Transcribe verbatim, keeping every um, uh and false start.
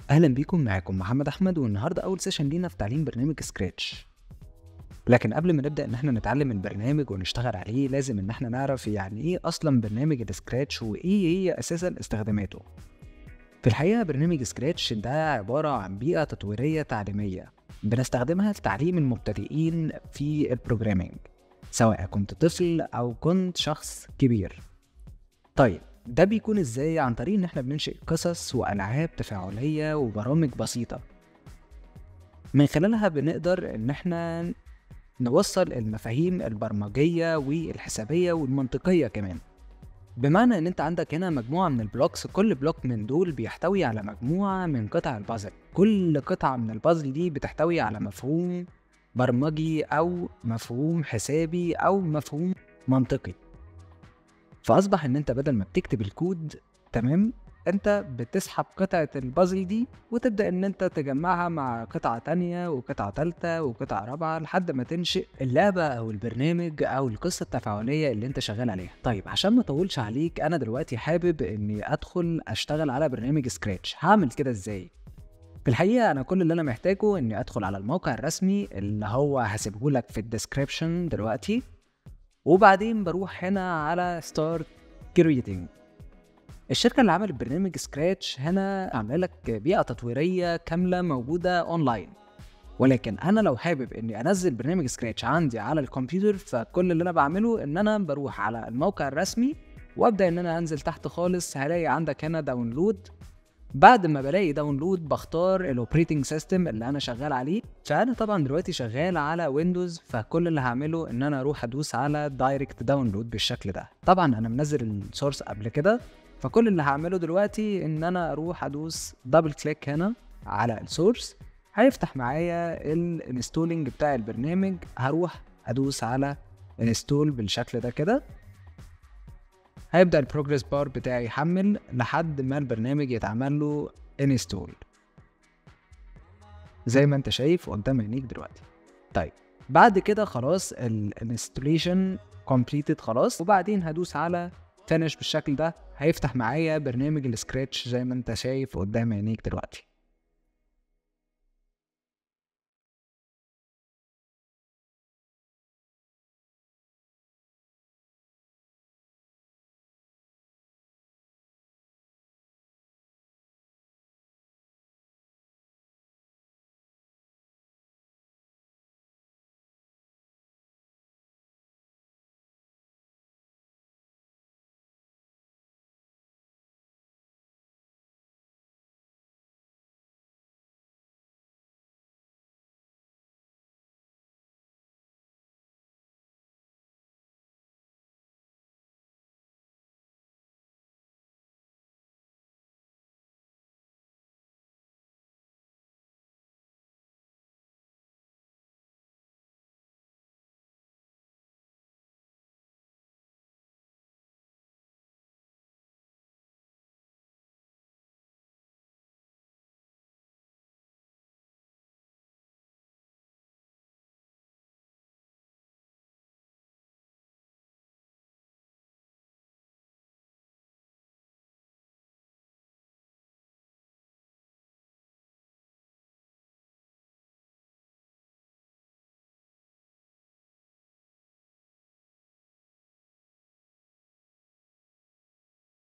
اهلا بيكم، معاكم محمد احمد، والنهارده اول سيشن لينا في تعليم برنامج سكراتش. لكن قبل ما نبدا ان احنا نتعلم البرنامج ونشتغل عليه لازم ان احنا نعرف يعني ايه اصلا برنامج السكراتش وايه هي اساسا استخداماته. في الحقيقه برنامج سكراتش ده عباره عن بيئه تطويريه تعليميه بنستخدمها لتعليم المبتدئين في البروجرامينج، سواء كنت طفل او كنت شخص كبير. طيب ده بيكون ازاي؟ عن طريق ان احنا بننشئ قصص والعاب تفاعليه وبرامج بسيطه، من خلالها بنقدر ان احنا نوصل المفاهيم البرمجية والحسابية والمنطقية كمان. بمعنى ان انت عندك هنا مجموعة من البلوكس، كل بلوك من دول بيحتوي على مجموعة من قطع البازل، كل قطعة من البازل دي بتحتوي على مفهوم برمجي او مفهوم حسابي او مفهوم منطقي. فاصبح ان انت بدل ما بتكتب الكود، تمام، انت بتسحب قطعة البازل دي وتبدأ ان انت تجمعها مع قطعة تانية وقطعة تالتة وقطعة رابعة لحد ما تنشئ اللعبة او البرنامج او القصة التفاعلية اللي انت شغال عليها. طيب عشان ما اطولش عليك، انا دلوقتي حابب اني ادخل اشتغل على برنامج سكراتش. هعمل كده ازاي؟ في الحقيقة انا كل اللي انا محتاجه اني ادخل على الموقع الرسمي اللي هو هسيبهولك في الديسكريبشن دلوقتي، وبعدين بروح هنا على ستارت كرييتنج. الشركة اللي عملت برنامج سكراتش هنا عامله لك بيئة تطويرية كاملة موجودة اونلاين، ولكن انا لو حابب اني انزل برنامج سكراتش عندي على الكمبيوتر، فكل اللي انا بعمله ان انا بروح على الموقع الرسمي وابدا ان انا انزل تحت خالص، هلاقي عندك هنا داونلود. بعد ما بلاقي داونلود بختار الاوبريتنج سيستم اللي انا شغال عليه، فانا طبعا دلوقتي شغال على ويندوز، فكل اللي هعمله ان انا اروح ادوس على دايركت داونلود بالشكل ده. طبعا انا منزل السورس قبل كده، فكل اللي هعمله دلوقتي ان انا اروح ادوس دبل كليك هنا على السورس، هيفتح معايا الانستولينج بتاع البرنامج. هروح ادوس على انستول بالشكل ده كده، هيبدأ البروجرس بار بتاعي يحمل لحد ما البرنامج يتعمل له انستول زي ما انت شايف قدام عينيك دلوقتي. طيب بعد كده خلاص الانستوليشن كومبليتد خلاص، وبعدين هدوس على فينيش بالشكل ده، هيفتح معايا برنامج السكراتش زي ما انت شايف قدام عينيك دلوقتي.